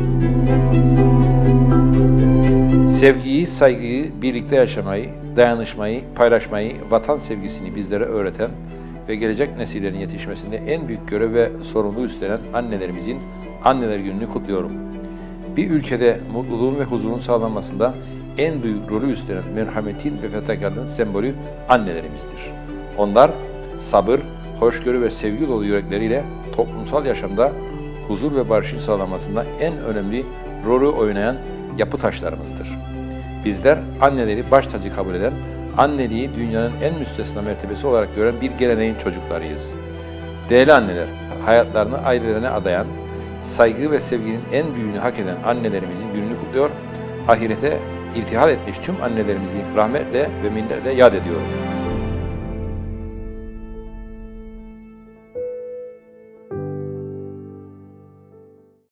Sevgiyi, saygıyı, birlikte yaşamayı, dayanışmayı, paylaşmayı, vatan sevgisini bizlere öğreten ve gelecek nesillerin yetişmesinde en büyük görev ve sorumluluğu üstlenen annelerimizin Anneler Günü'nü kutluyorum. Bir ülkede mutluluğun ve huzurun sağlanmasında en büyük rolü üstlenen merhametin ve fedakarlığın sembolü annelerimizdir. Onlar sabır, hoşgörü ve sevgi dolu yürekleriyle toplumsal yaşamda huzur ve barışın sağlanmasında en önemli rolü oynayan yapı taşlarımızdır. Bizler anneleri baş tacı kabul eden, anneliği dünyanın en müstesna mertebesi olarak gören bir geleneğin çocuklarıyız. Değerli anneler, hayatlarını ailelerine adayan, saygı ve sevginin en büyüğünü hak eden annelerimizin gününü kutluyor, ahirete irtihal etmiş tüm annelerimizi rahmetle ve minnetle yad ediyorum.